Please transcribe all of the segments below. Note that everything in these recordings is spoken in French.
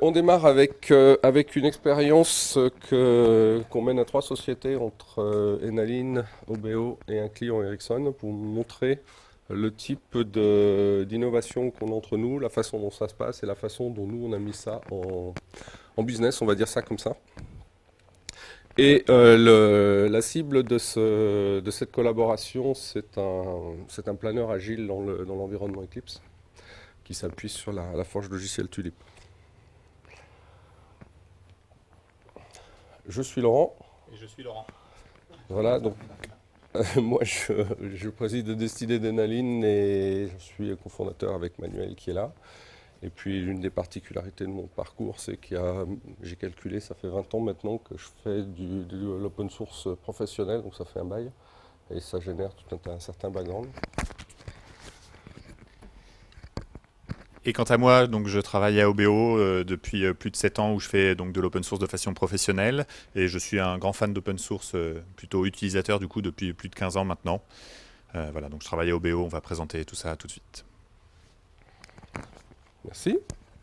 On démarre avec une expérience qu'on mène à 3 sociétés entre Enaline, OBO et un client Ericsson pour montrer le type d'innovation qu'on a entre nous, la façon dont ça se passe et la façon dont nous on a mis ça en business, on va dire ça comme ça. Et la cible de cette collaboration, c'est un planeur agile dans l'environnement Eclipse qui s'appuie sur la forge logicielle Tulip. Je suis Laurent. Et je suis Laurent. Voilà, donc moi je préside le Destinée d'Enaline et je suis cofondateur avec Manuel qui est là. Et puis l'une des particularités de mon parcours, c'est j'ai calculé, ça fait 20 ans maintenant que je fais de l'open source professionnel, donc ça fait un bail. Et ça génère tout un certain background. Et quant à moi, donc, je travaille à OBO depuis plus de 7 ans où je fais donc, de l'open source de façon professionnelle. Et je suis un grand fan d'open source, plutôt utilisateur du coup depuis plus de 15 ans maintenant. Voilà, donc je travaille à OBO, on va présenter tout ça tout de suite. Merci.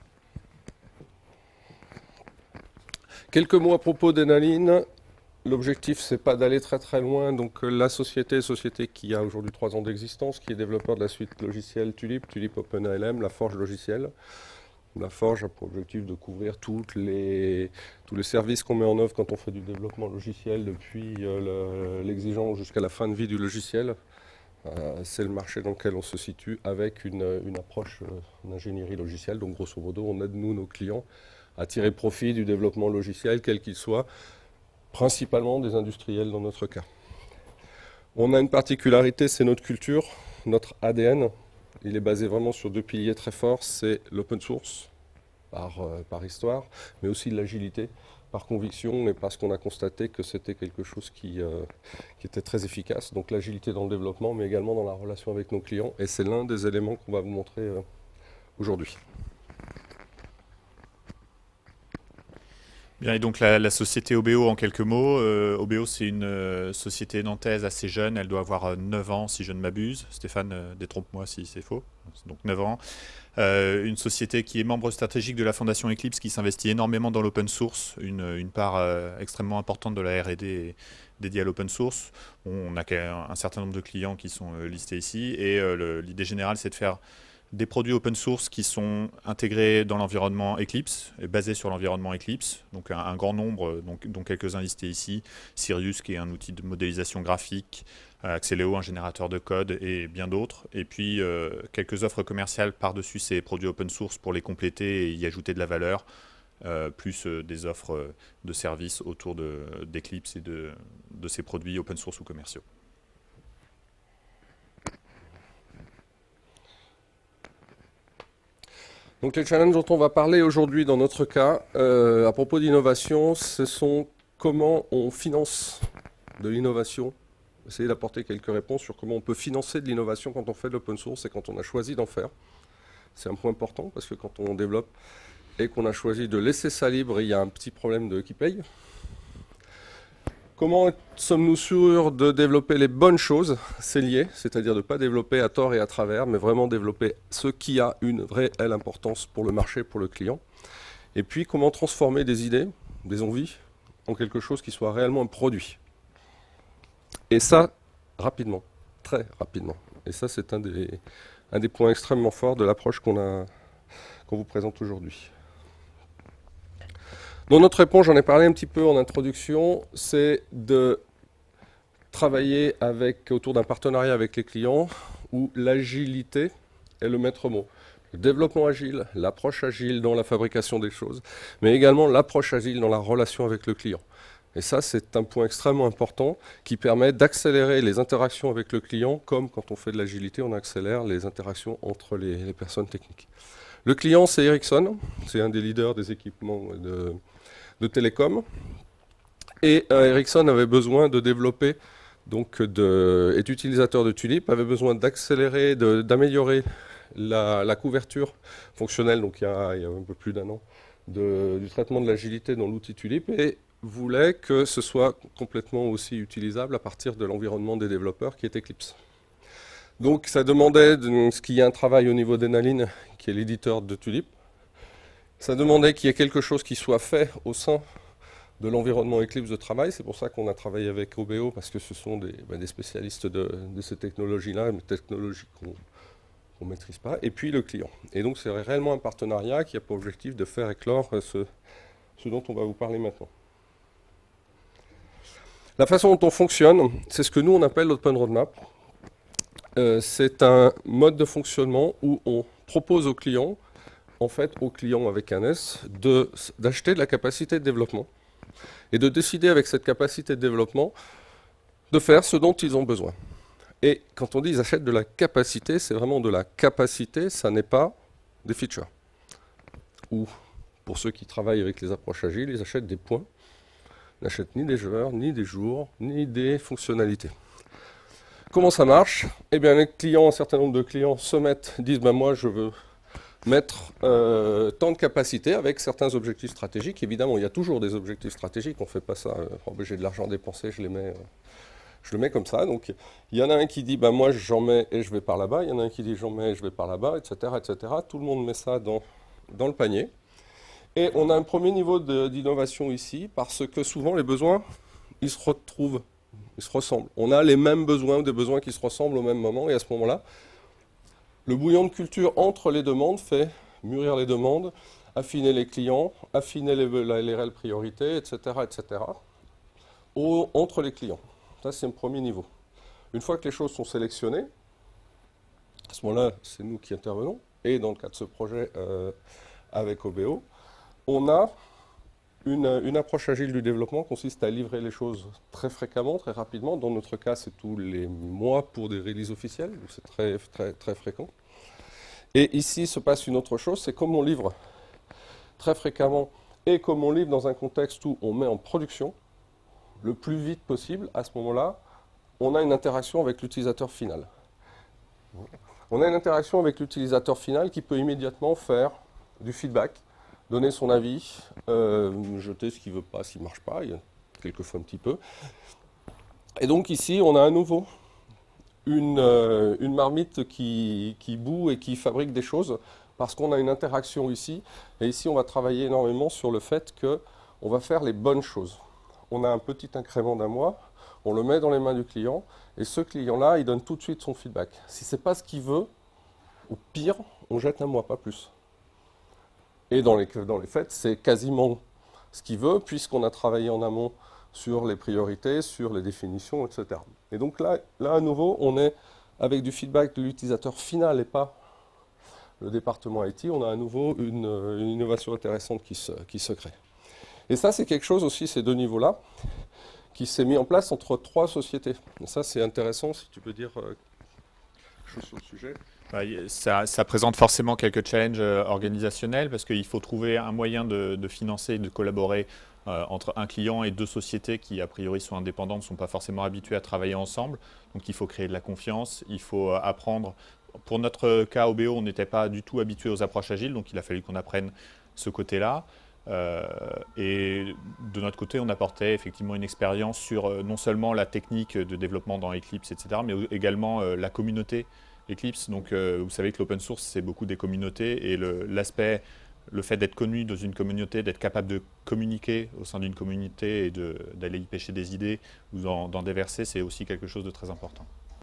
Quelques mots à propos d'Enaline. L'objectif, c'est pas d'aller très très loin. Donc la société qui a aujourd'hui 3 ans d'existence, qui est développeur de la suite logicielle Tulip OpenALM, la forge logicielle. La forge a pour objectif de couvrir tous les services qu'on met en œuvre quand on fait du développement logiciel, depuis l'exigence jusqu'à la fin de vie du logiciel. C'est le marché dans lequel on se situe avec une approche d'ingénierie logicielle. Donc grosso modo, on aide nos clients à tirer profit du développement logiciel, quel qu'il soit, principalement des industriels dans notre cas. On a une particularité, c'est notre culture, notre ADN. Il est basé vraiment sur 2 piliers très forts, c'est l'open source, par histoire, mais aussi l'agilité, par conviction et parce qu'on a constaté que c'était quelque chose qui était très efficace. Donc l'agilité dans le développement, mais également dans la relation avec nos clients. Et c'est l'un des éléments qu'on va vous montrer aujourd'hui. Bien, et donc la société OBO en quelques mots. OBO, c'est une société nantaise assez jeune, elle doit avoir 9 ans si je ne m'abuse. Stéphane, détrompe-moi si c'est faux. Donc 9 ans. Une société qui est membre stratégique de la Fondation Eclipse, qui s'investit énormément dans l'open source, une part extrêmement importante de la R&D dédiée à l'open source. On a un certain nombre de clients qui sont listés ici, et l'idée générale, c'est de faire des produits open source qui sont intégrés dans l'environnement Eclipse et basés sur l'environnement Eclipse. Donc un grand nombre, dont quelques-uns listés ici. Sirius, qui est un outil de modélisation graphique, Axeleo, un générateur de code, et bien d'autres. Et puis quelques offres commerciales par-dessus ces produits open source pour les compléter et y ajouter de la valeur, plus des offres de services autour d'Eclipse et de ces produits open source ou commerciaux. Donc les challenges dont on va parler aujourd'hui dans notre cas, à propos d'innovation, ce sont comment on finance de l'innovation. Essayer d'apporter quelques réponses sur comment on peut financer de l'innovation quand on fait de l'open source et quand on a choisi d'en faire. C'est un point important parce que quand on développe et qu'on a choisi de laisser ça libre, il y a un petit problème de qui paye. Comment sommes-nous sûrs de développer les bonnes choses? C'est lié, c'est-à-dire de ne pas développer à tort et à travers, mais vraiment développer ce qui a une vraie importance pour le marché, pour le client. Et puis comment transformer des idées, des envies, en quelque chose qui soit réellement un produit. Et ça, rapidement, très rapidement. Et ça, c'est un des points extrêmement forts de l'approche qu'on vous présente aujourd'hui. Dans notre réponse, j'en ai parlé un petit peu en introduction, c'est de travailler autour d'un partenariat avec les clients où l'agilité est le maître mot. Le développement agile, l'approche agile dans la fabrication des choses, mais également l'approche agile dans la relation avec le client. Et ça, c'est un point extrêmement important qui permet d'accélérer les interactions avec le client, comme quand on fait de l'agilité, on accélère les interactions entre les personnes techniques. Le client, c'est Ericsson, c'est un des leaders des équipements de télécom. Et Ericsson avait besoin de développer, est utilisateur de Tulip, avait besoin d'accélérer, d'améliorer la couverture fonctionnelle, donc il y a un peu plus d'1 an, du traitement de l'agilité dans l'outil Tulip, et voulait que ce soit complètement aussi utilisable à partir de l'environnement des développeurs qui est Eclipse. Donc ça demandait qu'il y ait un travail au niveau d'Enaline, qui est l'éditeur de Tulip, Ça demandait qu'il y ait quelque chose qui soit fait au sein de l'environnement Eclipse de travail. C'est pour ça qu'on a travaillé avec OBO, parce que ce sont des spécialistes de ces technologies-là, des technologies qu'on ne maîtrise pas, et puis le client. Et donc c'est réellement un partenariat qui a pour objectif de faire éclore ce dont on va vous parler maintenant. La façon dont on fonctionne, c'est ce que nous on appelle l'Open Roadmap. C'est un mode de fonctionnement où on propose au client avec un S, d'acheter de la capacité de développement et de décider avec cette capacité de développement de faire ce dont ils ont besoin. Et quand on dit ils achètent de la capacité, c'est vraiment de la capacité, ça n'est pas des features. Ou, pour ceux qui travaillent avec les approches agiles, ils achètent des points. Ils n'achètent ni des joueurs, ni des jours, ni des fonctionnalités. Comment ça marche? Eh bien, les clients, un certain nombre de clients disent ben, moi je veux mettre tant de capacité avec certains objectifs stratégiques. Évidemment, il y a toujours des objectifs stratégiques, on ne fait pas ça, j'ai de l'argent dépensé, je le mets comme ça. Donc il y en a un qui dit ben, moi j'en mets et je vais par là-bas, il y en a un qui dit j'en mets et je vais par là-bas, etc., etc. Tout le monde met ça dans le panier. Et on a un premier niveau d'innovation ici, parce que souvent les besoins, ils se retrouvent, ils se ressemblent. On a les mêmes besoins ou des besoins qui se ressemblent au même moment, et à ce moment-là, le bouillon de culture entre les demandes fait mûrir les demandes, affiner les clients, affiner les réelles priorités, etc., etc., entre les clients. Ça, c'est un premier niveau. Une fois que les choses sont sélectionnées, à ce moment-là, c'est nous qui intervenons, et dans le cas de ce projet avec OBO, on a une approche agile du développement qui consiste à livrer les choses très fréquemment, très rapidement. Dans notre cas, c'est tous les mois pour des releases officielles, donc c'est très, très, très fréquent. Et ici se passe une autre chose, c'est comme on livre très fréquemment et comme on livre dans un contexte où on met en production le plus vite possible, à ce moment-là, on a une interaction avec l'utilisateur final. On a une interaction avec l'utilisateur final qui peut immédiatement faire du feedback, donner son avis, jeter ce qu'il ne veut pas, s'il ne marche pas, il y a quelquefois un petit peu. Et donc ici, on a à nouveau une marmite qui bout et qui fabrique des choses, parce qu'on a une interaction ici. Et ici, on va travailler énormément sur le fait qu'on va faire les bonnes choses. On a un petit incrément d'un mois, on le met dans les mains du client, et ce client-là, il donne tout de suite son feedback. Si ce n'est pas ce qu'il veut, ou pire, on jette un mois, pas plus. Et dans les faits, c'est quasiment ce qu'il veut, puisqu'on a travaillé en amont sur les priorités, sur les définitions, etc. Et donc là, à nouveau, on est avec du feedback de l'utilisateur final et pas le département IT. On a à nouveau une innovation intéressante qui se crée. Et ça, c'est quelque chose aussi, ces deux niveaux-là, qui s'est mis en place entre 3 sociétés. Et ça, c'est intéressant, si tu peux dire quelque chose sur le sujet. Ça présente forcément quelques challenges organisationnels, parce qu'il faut trouver un moyen de financer et de collaborer entre un client et 2 sociétés qui, a priori, sont indépendantes, ne sont pas forcément habituées à travailler ensemble. Donc il faut créer de la confiance, il faut apprendre. Pour notre cas OBO, on n'était pas du tout habitué aux approches agiles, donc il a fallu qu'on apprenne ce côté-là. Et de notre côté, on apportait effectivement une expérience sur non seulement la technique de développement dans Eclipse, etc., mais également la communauté Eclipse. Donc vous savez que l'open source, c'est beaucoup des communautés, et le fait d'être connu dans une communauté, d'être capable de communiquer au sein d'une communauté et d'aller y pêcher des idées ou d'en déverser, c'est aussi quelque chose de très important.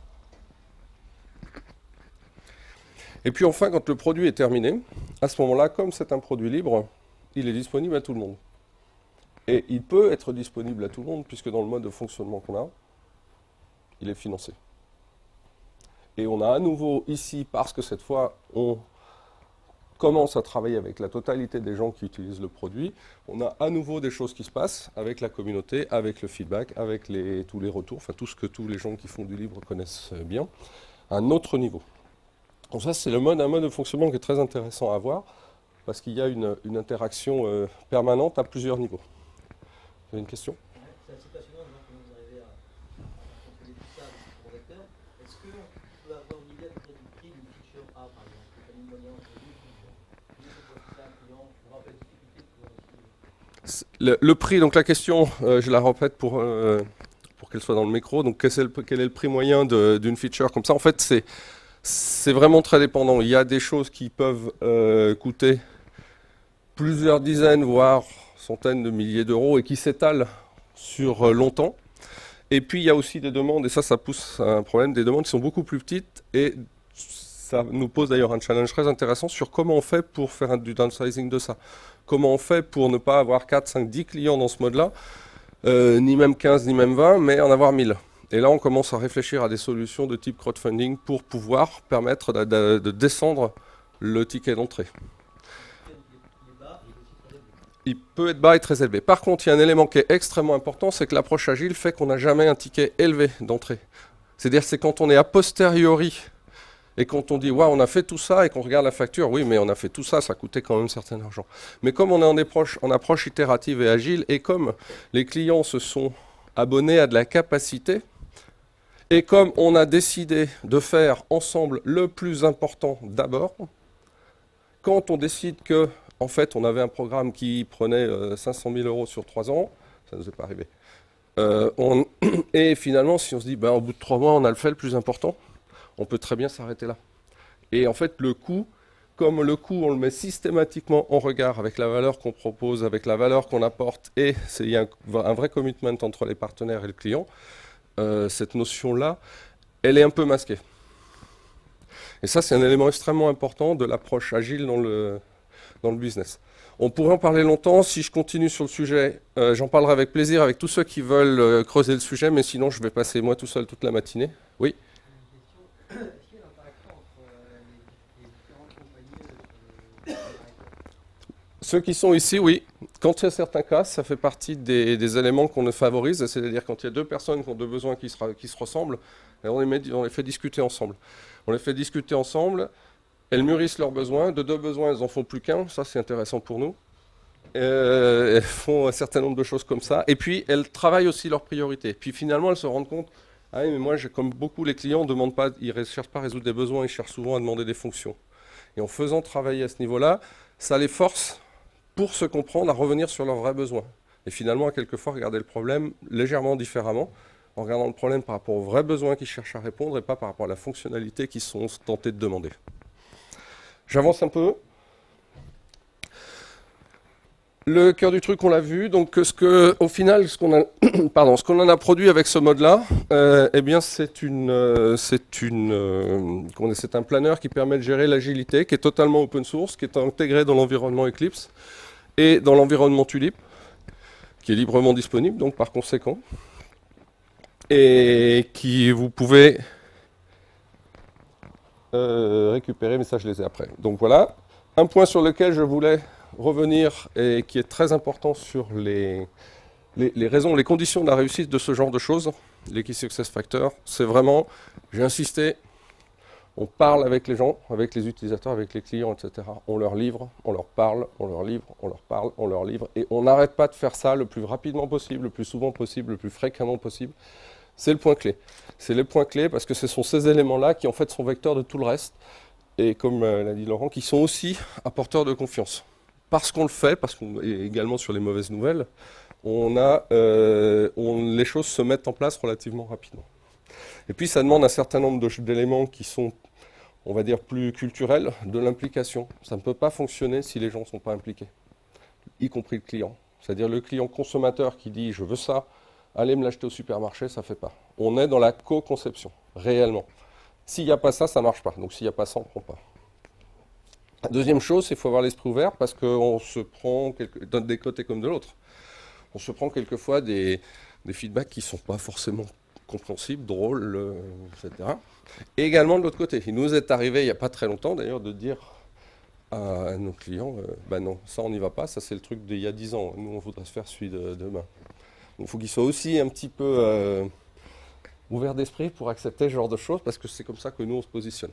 Et puis enfin, quand le produit est terminé, à ce moment-là, comme c'est un produit libre, il est disponible à tout le monde. Et il peut être disponible à tout le monde, puisque dans le mode de fonctionnement qu'on a, il est financé. Et on a à nouveau ici, parce que cette fois, on commence à travailler avec la totalité des gens qui utilisent le produit, on a à nouveau des choses qui se passent avec la communauté, avec le feedback, avec tous les retours, enfin tout ce que tous les gens qui font du libre connaissent bien, à un autre niveau. Donc ça, c'est un mode de fonctionnement qui est très intéressant à voir, parce qu'il y a une interaction permanente à plusieurs niveaux. Vous avez une question ? C'est assez passionnant de voir comment vous arrivez à contrôler tout ça avec vos acteurs. Est-ce qu'on peut avoir une idée à peu près du prix d'une feature A, par exemple, le panier moyen entre deux features? Le prix, donc la question, je la répète pour qu'elle soit dans le micro. Donc quel est le prix moyen d'une feature comme ça? En fait, c'est vraiment très dépendant. Il y a des choses qui peuvent coûter plusieurs dizaines, voire centaines de milliers d'euros et qui s'étalent sur longtemps. Et puis il y a aussi des demandes, et ça pousse à un problème, des demandes qui sont beaucoup plus petites, et ça nous pose d'ailleurs un challenge très intéressant sur comment on fait pour faire du downsizing de ça. Comment on fait pour ne pas avoir 4, 5, 10 clients dans ce mode-là, ni même 15, ni même 20, mais en avoir 1000. Et là, on commence à réfléchir à des solutions de type crowdfunding pour pouvoir permettre de descendre le ticket d'entrée. Il peut être bas et très élevé. Par contre, il y a un élément qui est extrêmement important, c'est que l'approche agile fait qu'on n'a jamais un ticket élevé d'entrée. C'est-à-dire c'est quand on est a posteriori et quand on dit waouh, on a fait tout ça et qu'on regarde la facture, oui, mais on a fait tout ça, ça coûtait quand même un certain argent. Mais comme on est en approche itérative et agile, et comme les clients se sont abonnés à de la capacité, et comme on a décidé de faire ensemble le plus important d'abord, quand on décide que, en fait, on avait un programme qui prenait 500 000 euros sur 3 ans, ça ne nous est pas arrivé. Et finalement, si on se dit, ben, au bout de 3 mois, on a fait le plus important, on peut très bien s'arrêter là. Et en fait, le coût, comme le coût, on le met systématiquement en regard avec la valeur qu'on propose, avec la valeur qu'on apporte, et il y a un vrai commitment entre les partenaires et le client, cette notion-là, elle est un peu masquée. Et ça, c'est un élément extrêmement important de l'approche agile dans le business. On pourrait en parler longtemps. Si je continue sur le sujet, j'en parlerai avec plaisir avec tous ceux qui veulent creuser le sujet, mais sinon, je vais passer moi tout seul toute la matinée. Oui. Est-ce qu'il y a une interaction entre les différentes compagnies Ceux qui sont ici, oui. Quand il y a certains cas, ça fait partie des éléments qu'on favorise, c'est-à-dire quand il y a deux personnes qui ont deux besoins qui se ressemblent, on les fait discuter ensemble. On les fait discuter ensemble, elles mûrissent leurs besoins, de deux besoins, elles n'en font plus qu'un, ça c'est intéressant pour nous. Elles font un certain nombre de choses comme ça, et puis elles travaillent aussi leurs priorités. Puis finalement, elles se rendent compte, ah oui, mais moi, comme beaucoup les clients, ils ne cherchent pas à résoudre des besoins, ils cherchent souvent à demander des fonctions. Et en faisant travailler à ce niveau-là, ça les force, pour se comprendre, à revenir sur leurs vrais besoins. Et finalement, à quelquefois, regarder le problème légèrement différemment, en regardant le problème par rapport aux vrais besoins qu'ils cherchent à répondre et pas par rapport à la fonctionnalité qu'ils sont tentés de demander. J'avance un peu. Le cœur du truc, on l'a vu. Donc, au final, ce qu'on en a produit avec ce mode-là, eh bien, c'est un planeur qui permet de gérer l'agilité, qui est totalement open source, qui est intégré dans l'environnement Eclipse et dans l'environnement Tulip, qui est librement disponible, donc par conséquent, et qui vous pouvez récupérer, mais ça je les ai après. Donc voilà, un point sur lequel je voulais revenir et qui est très important sur les raisons, les conditions de la réussite de ce genre de choses, les Key Success Factors, c'est vraiment, j'ai insisté, on parle avec les gens, avec les utilisateurs, avec les clients, etc. On leur livre, on leur parle, on leur livre, on leur parle, on leur livre. Et on n'arrête pas de faire ça le plus rapidement possible, le plus souvent possible, le plus fréquemment possible. C'est le point clé. C'est le point clé parce que ce sont ces éléments-là qui en fait sont vecteurs de tout le reste. Et comme l'a dit Laurent, qui sont aussi apporteurs de confiance. Parce qu'on le fait, parce qu'on est également sur les mauvaises nouvelles, les choses se mettent en place relativement rapidement. Et puis ça demande un certain nombre d'éléments qui sont, on va dire, plus culturels, de l'implication. Ça ne peut pas fonctionner si les gens ne sont pas impliqués, y compris le client. C'est-à-dire le client consommateur qui dit « je veux ça, allez me l'acheter au supermarché », ça ne fait pas. On est dans la co-conception, réellement. S'il n'y a pas ça, ça ne marche pas. Donc s'il n'y a pas ça, on ne prend pas. Deuxième chose, c'est qu'il faut avoir l'esprit ouvert parce qu'on se prend, des côtés comme de l'autre, on se prend quelquefois des feedbacks qui ne sont pas forcément compréhensibles, drôles, etc. Et également de l'autre côté. Il nous est arrivé il n'y a pas très longtemps d'ailleurs de dire à nos clients, ben non, ça on n'y va pas, ça c'est le truc d'il y a 10 ans, nous on voudrait se faire celui de demain. Donc il faut qu'ils soient aussi un petit peu ouverts d'esprit pour accepter ce genre de choses parce que c'est comme ça que nous on se positionne.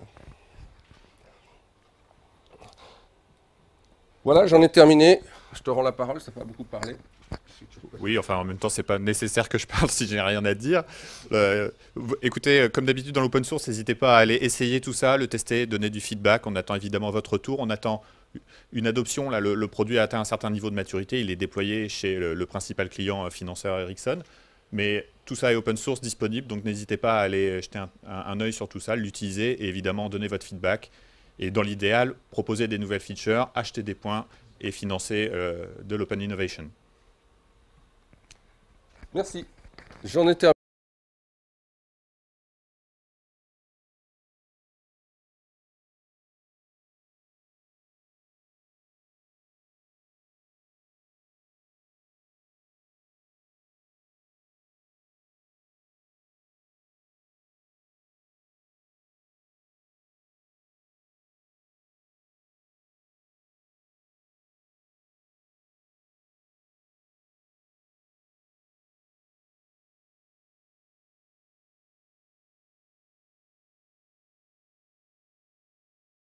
Voilà, j'en ai terminé. Je te rends la parole, ça n'a pas beaucoup parlé. Oui, enfin en même temps, c'est pas nécessaire que je parle si j'ai rien à dire. Écoutez, comme d'habitude dans l'open source, n'hésitez pas à aller essayer tout ça, le tester, donner du feedback. On attend évidemment votre retour. On attend une adoption. Là, le produit a atteint un certain niveau de maturité. Il est déployé chez le principal client financeur Ericsson. Mais tout ça est open source disponible, donc n'hésitez pas à aller jeter un œil sur tout ça, l'utiliser et évidemment donner votre feedback. Et dans l'idéal, proposer des nouvelles features, acheter des points et financer de l'open innovation. Merci. J'en ai terminé.